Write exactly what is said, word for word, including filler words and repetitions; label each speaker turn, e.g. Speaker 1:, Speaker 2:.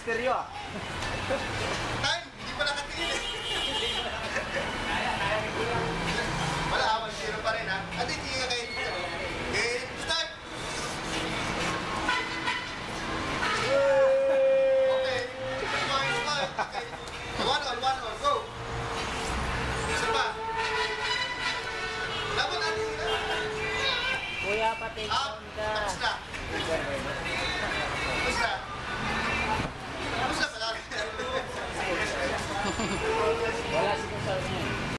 Speaker 1: misteryo ah.
Speaker 2: Tay, hindi pa nakatingin eh.
Speaker 1: Kaya, kaya ni Kuya.
Speaker 2: Wala, one zero pa rin ha. Ate, hindi nga kayo dito. Okay, start! Okay. Smile, smile. Okay. One on, one on. Go. Isa pa. Dapat natin na.
Speaker 3: Kuya, pati
Speaker 2: Up.
Speaker 3: ka.
Speaker 2: Tapos na. Tapos na. Tapos na pala.
Speaker 3: Wala si Kusal niya.